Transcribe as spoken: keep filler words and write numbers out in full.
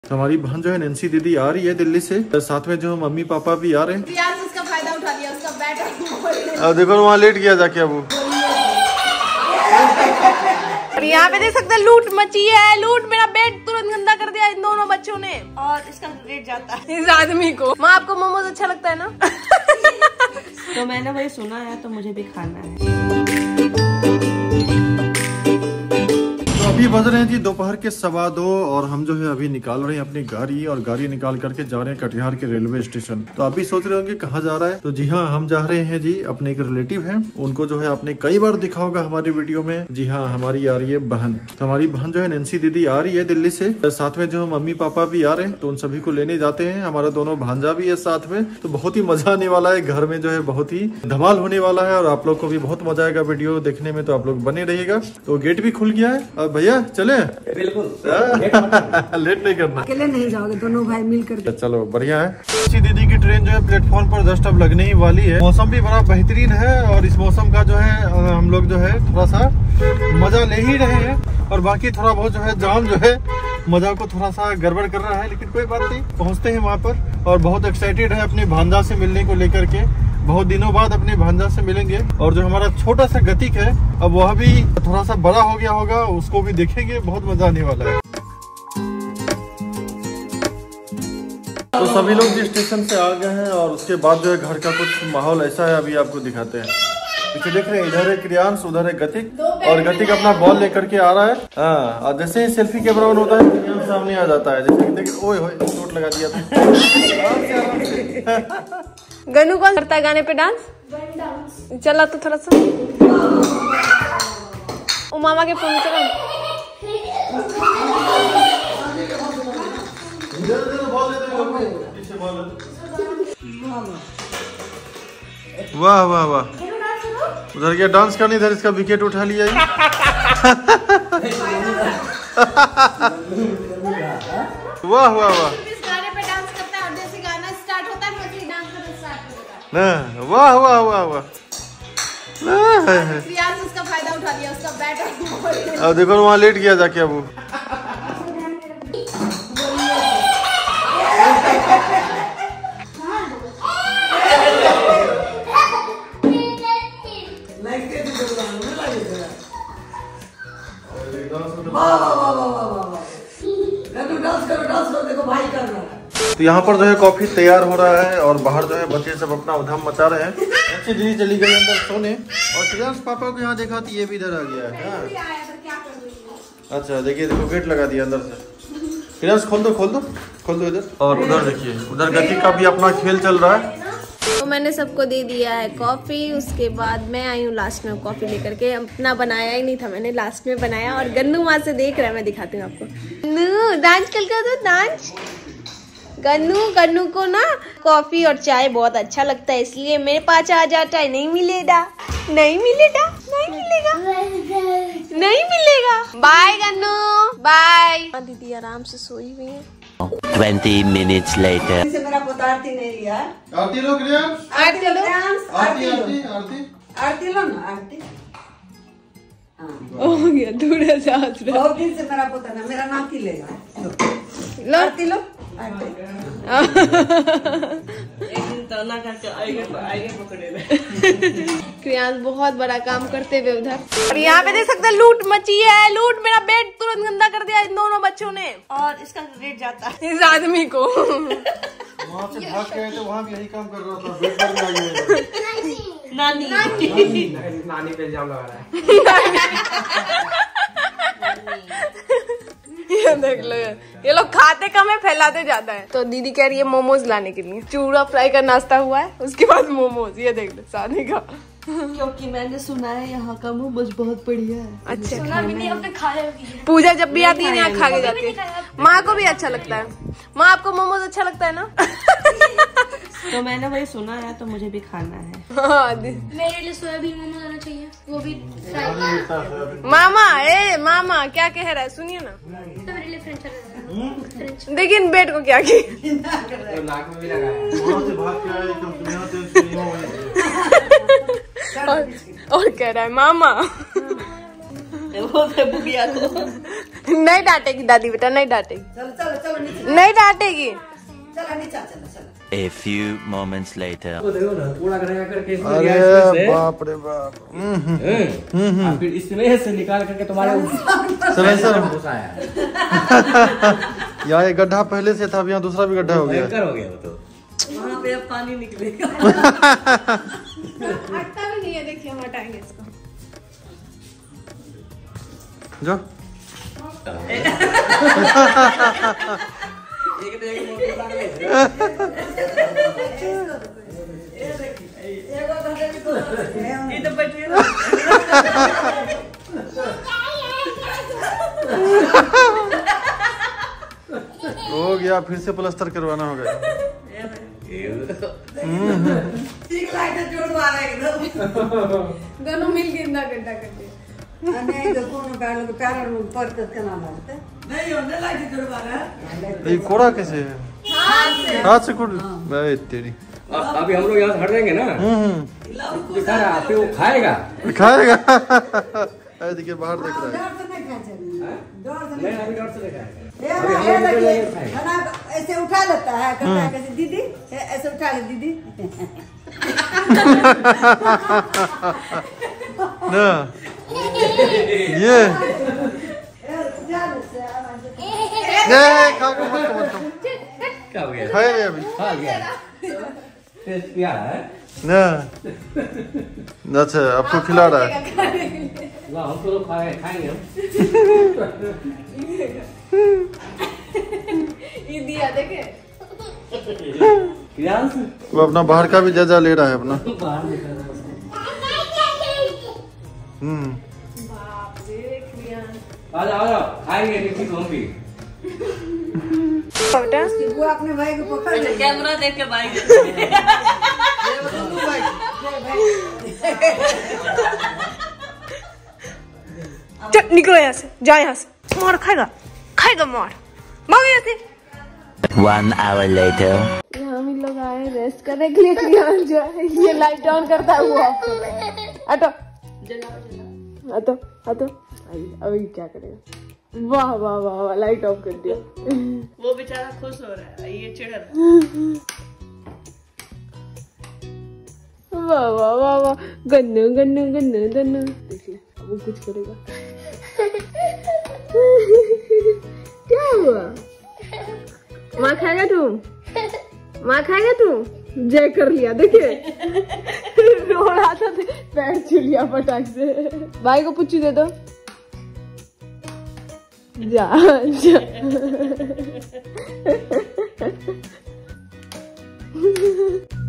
हमारी बहन जो है नैन्सी दीदी आ रही है दिल्ली से, साथ में जो मम्मी पापा भी आ रहे हैं। प्रियांश उसका फायदा उठा लिया, उसका बैट अब देखो वहाँ लेट गया जाके। अब और यहाँ पे देख सकते हैं लूट मची है, लूट। मेरा बेड तुरंत गंदा कर दिया इन दोनों बच्चों ने, और इसका रेट जाता है इस आदमी को। माँ आपको मोमोज अच्छा लगता है ना? तो मैंने वही सुना है, तो मुझे भी खाना है। अभी बज रहे हैं जी दोपहर के सवा दो और हम जो है अभी निकाल रहे हैं अपनी गाड़ी, और गाड़ी निकाल करके जा रहे हैं कटिहार के रेलवे स्टेशन। तो अभी सोच रहे होंगे कहाँ जा रहा है, तो जी हाँ, हम जा रहे हैं जी अपने एक रिलेटिव हैं, उनको जो है आपने कई बार दिखा होगा हमारी वीडियो में। जी हाँ, हमारी आ रही है बहन। तो हमारी बहन जो है नैन्सी दीदी आ रही है दिल्ली से, साथ में जो मम्मी पापा भी आ रहे हैं, तो उन सभी को लेने जाते हैं। हमारा दोनों भांजा भी है साथ में, तो बहुत ही मजा आने वाला है। घर में जो है बहुत ही धमाल होने वाला है और आप लोग को भी बहुत मजा आएगा वीडियो देखने में, तो आप लोग बने रहिएगा। तो गेट भी खुल गया है। अब भैया चले? बिल्कुल लेट नहीं करना, अकेले नहीं जाओगे, दोनों भाई मिलकर। चलो बढ़िया है। दीदी की ट्रेन जो है प्लेटफॉर्म पर जस्ट अब लगने ही वाली है। मौसम भी बड़ा बेहतरीन है और इस मौसम का जो है हम लोग जो है थोड़ा सा मजा ले ही रहे हैं, और बाकी थोड़ा बहुत जो है जाम जो है मजा को थोड़ा सा गड़बड़ कर रहा है, लेकिन कोई बात नहीं, पहुंचते हैं वहाँ पर। और बहुत एक्साइटेड है अपने भांजा से मिलने को लेकर के। बहुत दिनों बाद अपने भांजा से मिलेंगे, और जो हमारा छोटा सा गतिक है अब वह भी थोड़ा सा बड़ा हो गया होगा, उसको भी देखेंगे। बहुत मजा आने वाला है। तो सभी लोग जिस स्टेशन से आ गए हैं, और उसके बाद जो है घर का कुछ माहौल ऐसा है, अभी आपको दिखाते हैं। पीछे देख रहे हैं, इधर है क्रियांश, उधर है गतिक, और गतिक अपना बॉल लेकर के आ रहा है। हाँ, और जैसे ही सेल्फी कैमरा ऑन होता है क्रियांश सामने आ जाता है। जैसे देखिए, ओए होए चोट लगा दिया था। गन्नू कौन करता है गाने पे डांस? चला तो थोड़ा सा ओ मामा के फोन चला। वाह वाह वाह, उधर क्या डांस करनी, इधर इसका विकेट उठा लिया। वाह वाह वाह, वाह वाह वाह वाह, प्रियांश उसका फायदा उठा लिया, उसका बैट अब देखो वहाँ लेट गया जाके। अब डांस करो, डांस करो, देखो भाई कर रहा है। तो यहाँ पर जो है कॉफी तैयार हो रहा है, और बाहर जो है बच्चे सब अपना उधम मचा रहे हैं। अच्छी दीदी चली गई अंदर सोने, और प्रियांश पापा को यहाँ देखा तो ये भी इधर आ गया है। अच्छा देखिए, देखो गेट लगा दिया अंदर से। प्रियांश खोल दो, खोल दो, खोल दो इधर। और उधर देखिए, उधर गति का भी अपना खेल चल रहा है। तो मैंने सबको दे दिया है कॉफी, उसके बाद मैं आई हूँ लास्ट में कॉफी लेकर के। अपना बनाया ही नहीं था, मैंने लास्ट में बनाया, और गन्नू वहां से देख रहा है, मैं दिखाती हूँ आपको। गन्नू डांस कल का तो डांस। गन्नू गन्नू को ना कॉफी और चाय बहुत अच्छा लगता है, इसलिए मेरे पास आ जाता है। नहीं मिलेगा, नहीं मिलेगा, नहीं मिलेगा, नहीं मिलेगा। Bye Gannu, bye. दीदी आराम से सोई हुई है। Twenty minutes later. मेरा पुत्र आरती नहीं लिया। आरती लो प्रियांश, आरती लो, आरती आरती आरती आरती लो ना, आरती। हो गया दूर से हाथ रहा। बहुत दिन से मेरा पुत्र ना, मेरा नाम की लेगा। लो आरती लो, आरती। एक दिन तना करके आएगा तो आएगा पकड़े। क्रियांश बहुत बड़ा काम करते हुए उधर। और यहाँ पे देख सकते हैं लूट मची है, लूट। मेरा बेड तुरंत गंदा कर दिया इन दोनों बच्चों ने, और इसका रेट जाता है इस आदमी को। वहाँ से भाग गए तो वहाँ भी यही काम कर रहा था। बेड पर भी आई है। नानी नानी पे इल्जाम लगा रहा है। ये देख लो, ये लोग खाते कम है, फैलाते ज्यादा है। तो दीदी कह रही है मोमोज लाने के लिए। चूड़ा फ्राई का नाश्ता हुआ है, उसके बाद मोमोज। ये देख लो शादी का। क्योंकि मैंने सुना है यहाँ का मोमोज बहुत बढ़िया है। अच्छा, सुना भी नहीं, अपने खाया भी है। पूजा जब भी आती है यहाँ खा के जाती है। माँ को भी अच्छा लगता है। माँ आपको मोमोज अच्छा लगता है ना? तो मैंने वही सुना है, तो मुझे भी खाना है। हाँ, मेरे लिए सोयाबीन मोमोज आना चाहिए, वो भी फ्राई। मामा, ए मामा क्या कह रहा है, सुनिए ना। तो मेरे लिए फ्रेंच फ्राइज। देखिए इन बेट को क्या की। नाक में भी लगा है। वहाँ से भाग के आए तो यहाँ से सुनियो और, और कह रहा है मामा। वो से बुढ़िया को नहीं डांटेगी दादी बेटा, नहीं डांटेगी। चलो चलो चलो नीचे, नहीं डांटेगी। चलो नीचे चलो चलो। A few moments later. देखो ना कूड़ा करेगा करके इसमें अरे गैस में बाप रे बाप। से और फिर इसमें से निकाल करके तुम्हारे चलो सर, घुसा है। यहाँ एक गड्ढा पहले से था, अब यहाँ दूसरा भी गड्ढा हो गया। भयंकर हो गया वो तो। वहाँ पे अब पानी निकलेगा। हटता भी नहीं है, देखिए हम हटाएंगे इसको। जो एक तो एक मोटे बाल में। ये तो बैठिए ना। हो गया, फिर से प्लास्टर करवाना होगा। ठीक लाइट जोड़ वाला एकदम। दोनों मिल के इंदा गड्ढा कर दिया। नहीं तो कौन पैर लोग पैर लोग पर तक करना लगता है। नहीं होने लाइट जोड़ वाला। ये कोड़ा कैसे है? हाथ से कोड़। भाई तेरी। अभी हम लोग यहाँ से हट जाएंगे ना। हम्म दिखा रहा है, फिर वो खाएगा। खाएगा। अरे देखिए बाहर देख रहा है। डर से नहीं खाए चलिए। डर से नहीं अभी डर से देखा है। ये ये देखिए खाना ऐसे उठा लेता है, कहता है कैसे दीदी ऐसे उठा ले दीदी। ना ये ये खा के मत मत क्या हो गया? खाए नहीं अभी। खा लिया। टेस्ट किया है? ना अच्छा आपको खिला रहा है। वाह हमको तो खाए खाएंगे हम। ये दिया देखे। प्रियांश वो अपना बाहर का भी जायजा ले रहा है अपना। बाहर निकल रहा है। हम्म बाप रे क्रियान। आ जाओ आ जाओ खाएंगे लिट्टी को हम भी। बेटा वो अपने भाई को पकड़ ले। कैमरा देख के भाई। चल निकलो यहाँ से, जा यहाँ से। मार खाएगा, खाएगा मार। भागो यहाँ से। One hour later. यहाँ हम लोग आए रेस्ट करने के लिए। क्रियान जो है ये लाइट ऑन करता है वो ऑफ कर रहा है। हटो हटो हटो। अभी क्या करेगा? वाह वाह वाह वाह, लाइट ऑफ कर दिया। वो बेचारा खुश हो रहा है, ये चिढ़ रहा है। वाह वाह वाह वाह, गन्नू गन्नू गन्नू गन्नू। देखिए अब वो कुछ करेगा। क्या हुआ? माँ खाएगा तू? माँ खाएगा तू? जय कर लिया देखिए। रो रहा था, पैर छू लिया फटाक से। भाई को पुच्ची दे दो। जा जा।